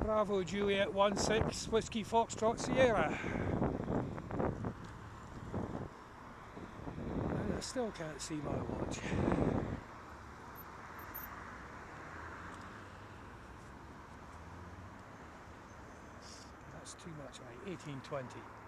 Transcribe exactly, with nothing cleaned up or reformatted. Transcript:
Bravo Juliet one six Whiskey Foxtrot Sierra. And I still can't see my watch. That's too much, right? eighteen twenty.